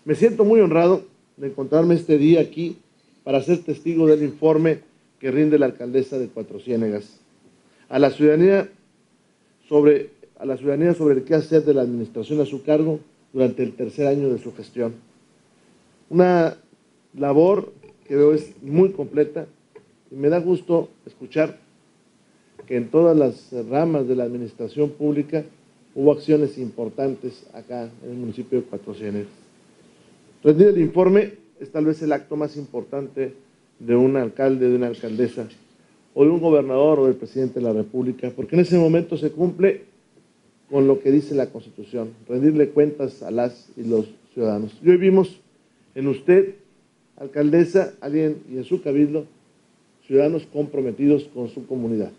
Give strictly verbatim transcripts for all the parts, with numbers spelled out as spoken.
Me siento muy honrado de encontrarme este día aquí para ser testigo del informe que rinde la alcaldesa de Cuatro Ciénegas a la ciudadanía sobre, a la ciudadanía sobre el qué hacer de la administración a su cargo durante el tercer año de su gestión. Una labor que veo es muy completa y me da gusto escuchar que en todas las ramas de la administración pública hubo acciones importantes acá en el municipio de Cuatro Ciénegas. Rendir el informe es tal vez el acto más importante de un alcalde, de una alcaldesa, o de un gobernador o del presidente de la República, porque en ese momento se cumple con lo que dice la Constitución, rendirle cuentas a las y los ciudadanos. Y hoy vimos en usted, alcaldesa, alguien y en su cabildo, ciudadanos comprometidos con su comunidad.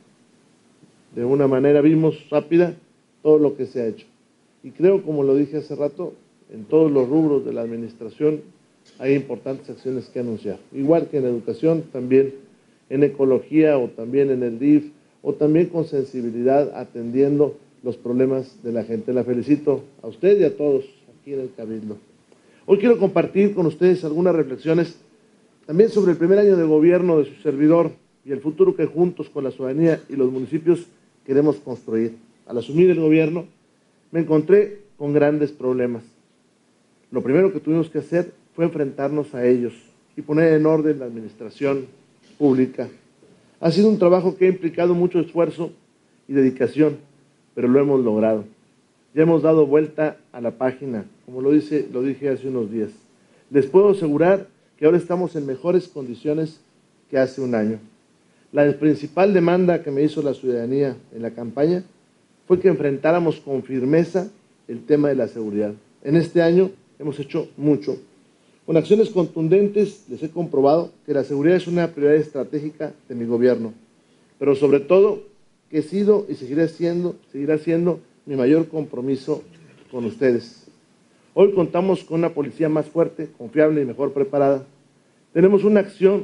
De una manera vimos rápida todo lo que se ha hecho. Y creo, como lo dije hace rato, en todos los rubros de la administración hay importantes acciones que anunciar. Igual que en educación, también en ecología o también en el D I F, o también con sensibilidad atendiendo los problemas de la gente. La felicito a usted y a todos aquí en el Cabildo. Hoy quiero compartir con ustedes algunas reflexiones también sobre el primer año de gobierno de su servidor y el futuro que juntos con la ciudadanía y los municipios queremos construir. Al asumir el gobierno me encontré con grandes problemas. Lo primero que tuvimos que hacer fue enfrentarnos a ellos y poner en orden la administración pública. Ha sido un trabajo que ha implicado mucho esfuerzo y dedicación, pero lo hemos logrado. Ya hemos dado vuelta a la página, como lo, dice, lo dije hace unos días. Les puedo asegurar que ahora estamos en mejores condiciones que hace un año. La principal demanda que me hizo la ciudadanía en la campaña fue que enfrentáramos con firmeza el tema de la seguridad. En este año hemos hecho mucho. Con acciones contundentes les he comprobado que la seguridad es una prioridad estratégica de mi gobierno, pero sobre todo que he sido y seguirá siendo, seguirá siendo mi mayor compromiso con ustedes. Hoy contamos con una policía más fuerte, confiable y mejor preparada. Tenemos una acción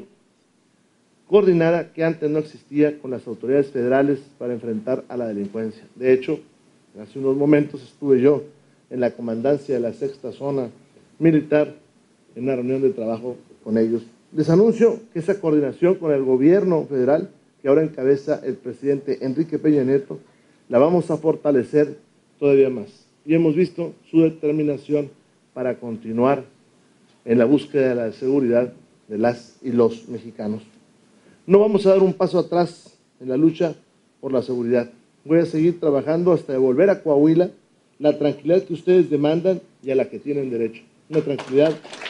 coordinada que antes no existía con las autoridades federales para enfrentar a la delincuencia. De hecho, hace unos momentos estuve yo en la comandancia de la sexta zona militar en una reunión de trabajo con ellos. Les anuncio que esa coordinación con el gobierno federal, que ahora encabeza el presidente Enrique Peña Nieto, la vamos a fortalecer todavía más. Y hemos visto su determinación para continuar en la búsqueda de la seguridad de las y los mexicanos. No vamos a dar un paso atrás en la lucha por la seguridad. Voy a seguir trabajando hasta devolver a Coahuila la tranquilidad que ustedes demandan y a la que tienen derecho. Una tranquilidad,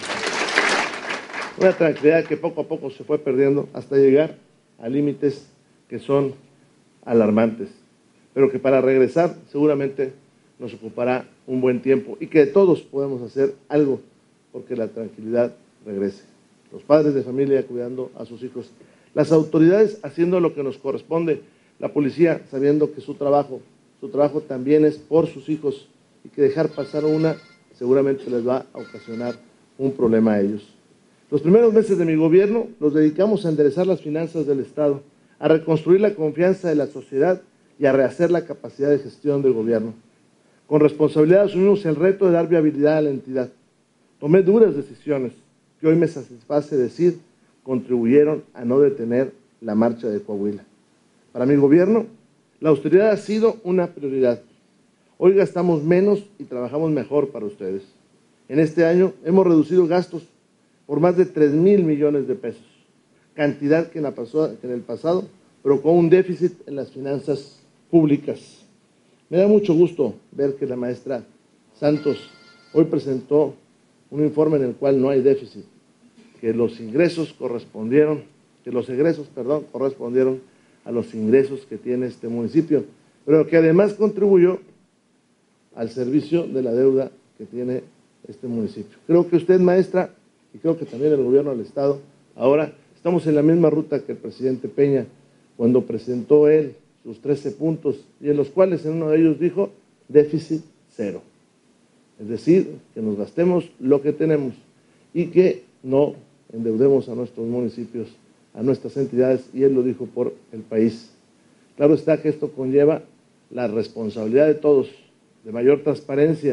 una tranquilidad que poco a poco se fue perdiendo hasta llegar a límites que son alarmantes, pero que para regresar seguramente nos ocupará un buen tiempo y que todos podemos hacer algo porque la tranquilidad regrese. Los padres de familia cuidando a sus hijos, las autoridades haciendo lo que nos corresponde, la policía sabiendo que su trabajo, su trabajo también es por sus hijos y que dejar pasar una seguramente les va a ocasionar un problema a ellos. Los primeros meses de mi gobierno los dedicamos a enderezar las finanzas del Estado, a reconstruir la confianza de la sociedad y a rehacer la capacidad de gestión del gobierno. Con responsabilidad asumimos el reto de dar viabilidad a la entidad. Tomé duras decisiones que hoy me satisface decir contribuyeron a no detener la marcha de Coahuila. Para mi gobierno, la austeridad ha sido una prioridad. Hoy gastamos menos y trabajamos mejor para ustedes. En este año hemos reducido gastos por más de tres mil millones de pesos, cantidad que en, la pasó, que en el pasado provocó un déficit en las finanzas públicas. Me da mucho gusto ver que la maestra Santos hoy presentó un informe en el cual no hay déficit, que los ingresos correspondieron, que los egresos, perdón, correspondieron a los ingresos que tiene este municipio, pero que además contribuyó al servicio de la deuda que tiene este municipio. Creo que usted, maestra, y creo que también el gobierno del Estado, ahora estamos en la misma ruta que el presidente Peña, cuando presentó él sus trece puntos, y en los cuales en uno de ellos dijo déficit cero. Es decir, que nos gastemos lo que tenemos y que no endeudemos a nuestros municipios, a nuestras entidades, y él lo dijo por el país. Claro está que esto conlleva la responsabilidad de todos, de mayor transparencia,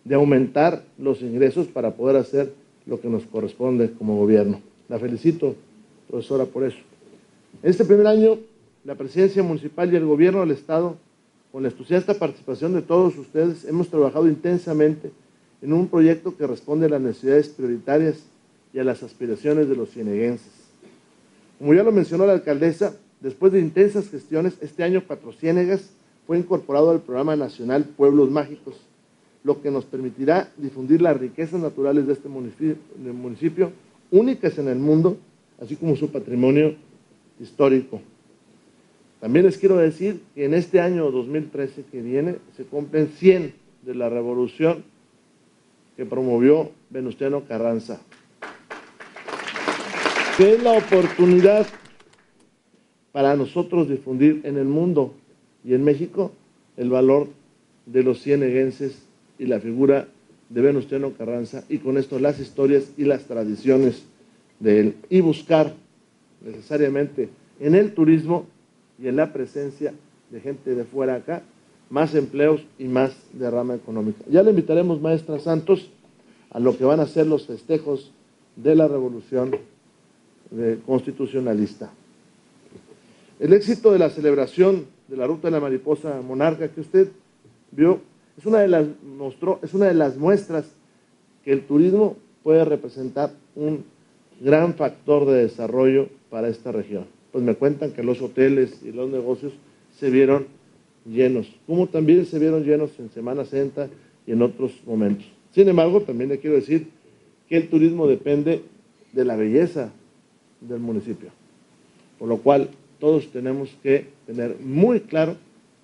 de aumentar los ingresos para poder hacer lo que nos corresponde como gobierno. La felicito, profesora, por eso. En este primer año, la presidencia municipal y el gobierno del Estado, con la entusiasta participación de todos ustedes, hemos trabajado intensamente en un proyecto que responde a las necesidades prioritarias y a las aspiraciones de los cieneguenses. Como ya lo mencionó la alcaldesa, después de intensas gestiones, este año Cuatro Ciénegas fue incorporado al Programa Nacional Pueblos Mágicos, lo que nos permitirá difundir las riquezas naturales de este municipio, municipio únicas en el mundo, así como su patrimonio histórico. También les quiero decir que en este año dos mil trece que viene se cumplen cien de la revolución que promovió Venustiano Carranza, que es la oportunidad para nosotros difundir en el mundo y en México el valor de los cieneguenses y la figura de Venustiano Carranza, y con esto las historias y las tradiciones de él, y buscar necesariamente en el turismo y en la presencia de gente de fuera acá, más empleos y más derrama económica. Ya le invitaremos, maestra Santos, a lo que van a ser los festejos de la revolución constitucionalista. El éxito de la celebración de la Ruta de la Mariposa Monarca que usted vio es una de las, mostró, es una de las muestras que el turismo puede representar un gran factor de desarrollo para esta región. Pues me cuentan que los hoteles y los negocios se vieron llenos, como también se vieron llenos en Semana Santa y en otros momentos. Sin embargo, también le quiero decir que el turismo depende de la belleza del municipio, por lo cual todos tenemos que tener muy claro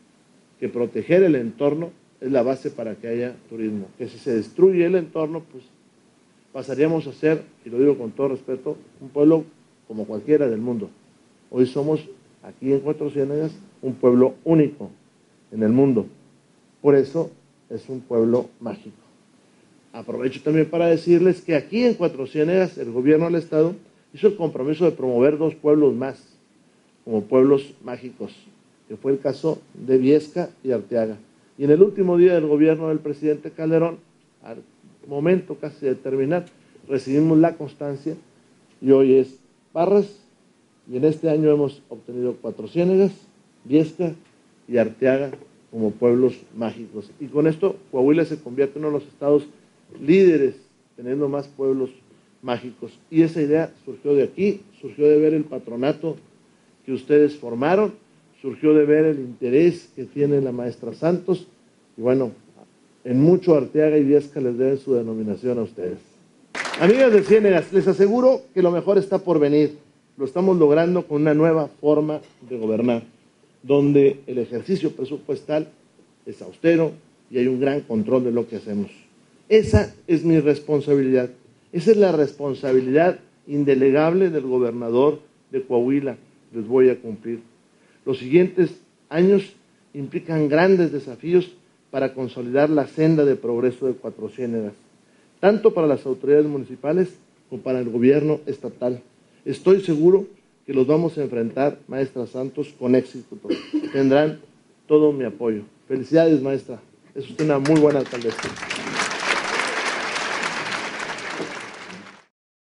que proteger el entorno es la base para que haya turismo, que si se destruye el entorno, pues pasaríamos a ser, y lo digo con todo respeto, un pueblo como cualquiera del mundo. Hoy somos, aquí en Cuatro Ciénegas, un pueblo único en el mundo. Por eso es un pueblo mágico. Aprovecho también para decirles que aquí en Cuatro Ciénegas el gobierno del Estado hizo el compromiso de promover dos pueblos más como pueblos mágicos, que fue el caso de Viesca y Arteaga. Y en el último día del gobierno del presidente Calderón, al momento casi de terminar, recibimos la constancia y hoy es Parras, y en este año hemos obtenido Cuatro Ciénegas, Viesca y Arteaga como pueblos mágicos. Y con esto Coahuila se convierte en uno de los estados líderes, teniendo más pueblos mágicos. Y esa idea surgió de aquí, surgió de ver el patronato que ustedes formaron, surgió de ver el interés que tiene la maestra Santos, y bueno, en mucho Arteaga y Viesca les deben su denominación a ustedes. Amigas de Ciénegas, les aseguro que lo mejor está por venir. Lo estamos logrando con una nueva forma de gobernar, donde el ejercicio presupuestal es austero y hay un gran control de lo que hacemos. Esa es mi responsabilidad. Esa es la responsabilidad indelegable del gobernador de Coahuila. Les voy a cumplir. Los siguientes años implican grandes desafíos para consolidar la senda de progreso de Cuatro Ciénegas, tanto para las autoridades municipales como para el gobierno estatal. Estoy seguro que los vamos a enfrentar, maestra Santos, con éxito. Tendrán todo mi apoyo. Felicidades, maestra. Es usted una muy buena alcaldesa.